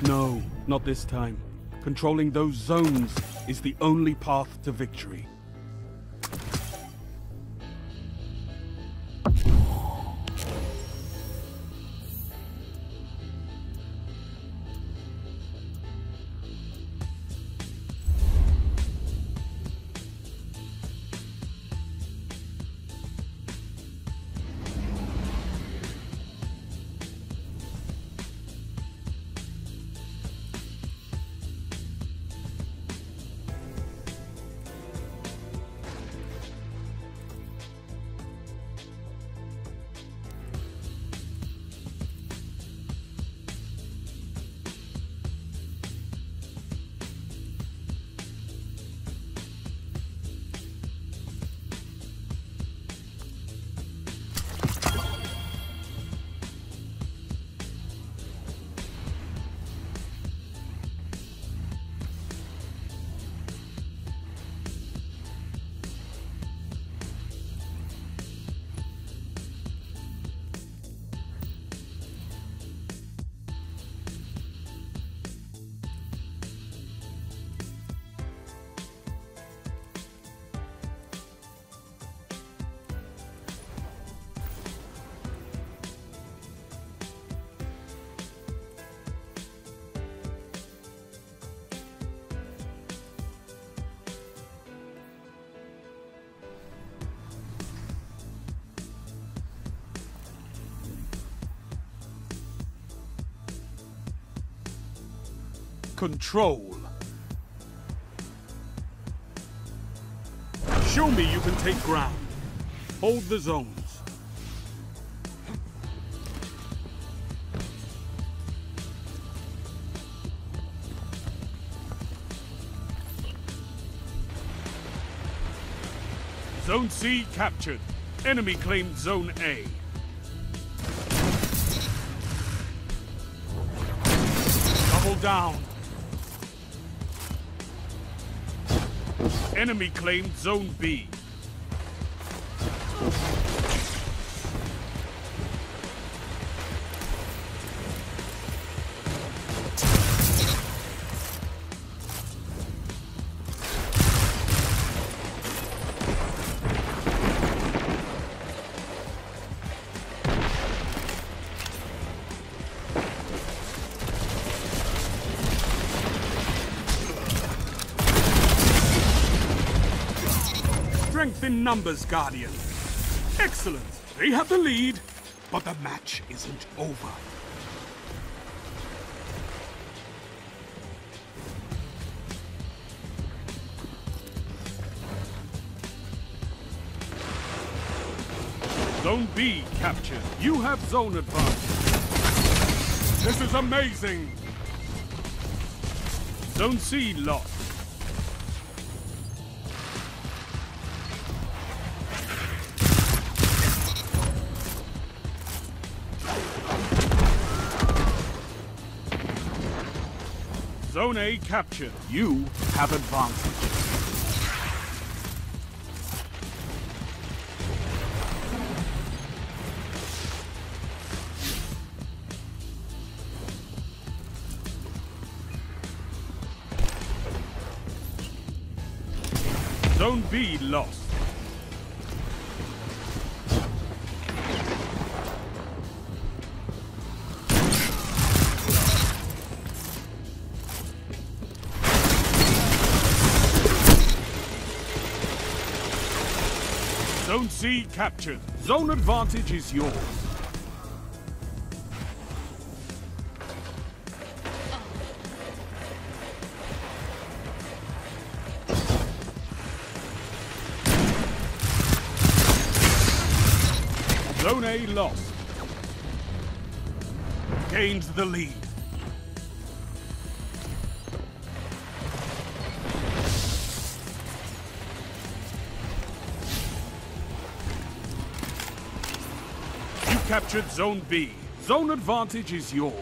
No, not this time. Controlling those zones is the only path to victory. Control. Show me you can take ground. Hold the zones. Zone C captured. Enemy claimed Zone A. Double down. Enemy claimed Zone B. Strength in numbers, Guardian. Excellent. They have the lead, but the match isn't over. Zone B captured. You have zone advantage. This is amazing. Zone C lost. Zone A captured. You have advantage. Zone B lost. Zone C captured. Zone advantage is yours. Zone A lost. Gained the lead. Captured Zone B. Zone advantage is yours.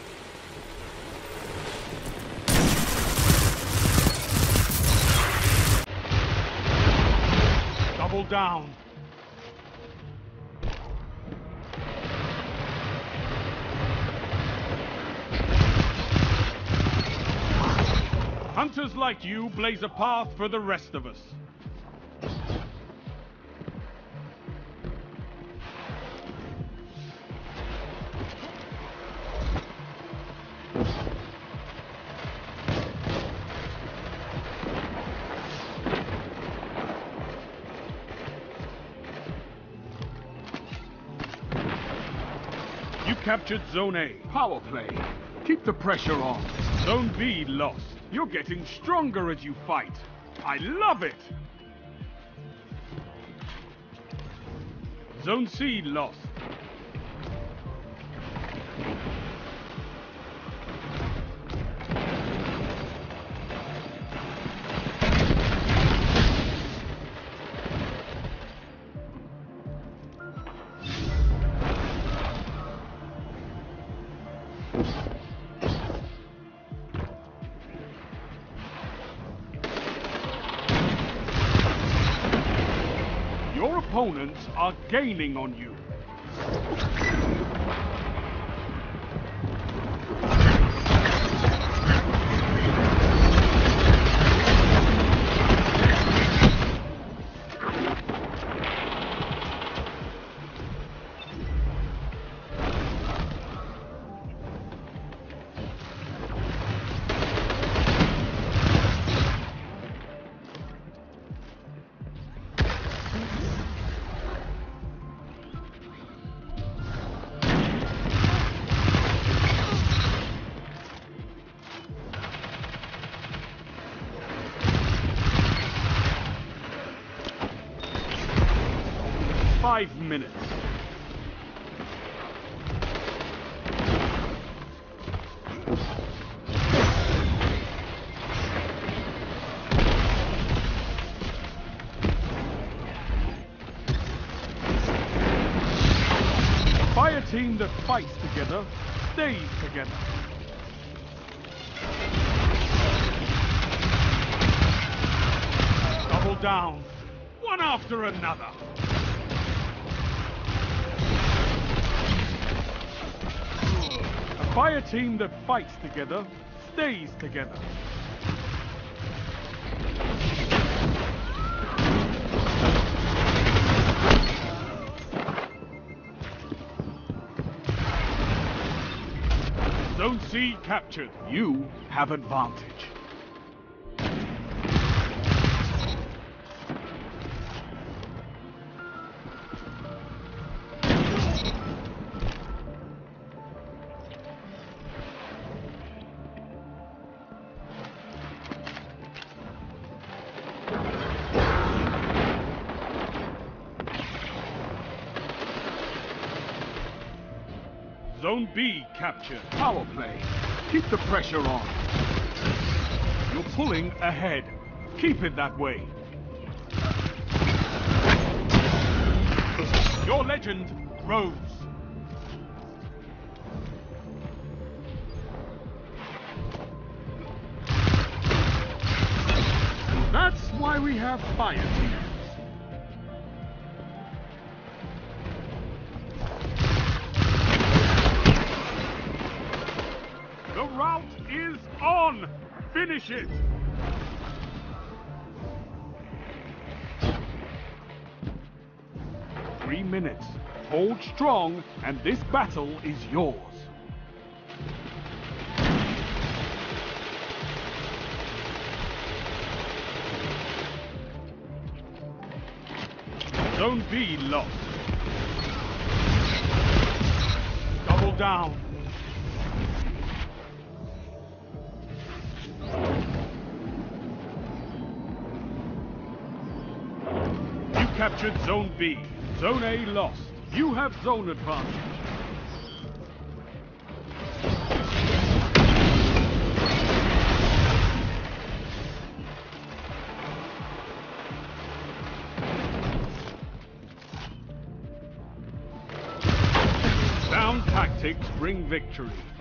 Double down. Hunters like you blaze a path for the rest of us. You captured Zone A. Power play. Keep the pressure on. Zone B lost. You're getting stronger as you fight. I love it! Zone C lost. Your opponents are gaining on you. Five minutes. Fire team that fights together stays together. Double down, one after another. A fire team that fights together stays together. Zone C captured. You have advantage. Zone B captured. Power play. Keep the pressure on. You're pulling ahead. Keep it that way. Your legend grows. That's why we have fire teams. The rout is on! Finish it! Three minutes. Hold strong, and this battle is yours. Zone B lost. Double down. You captured Zone B. Zone A lost. You have zone advantage. Sound tactics bring victory.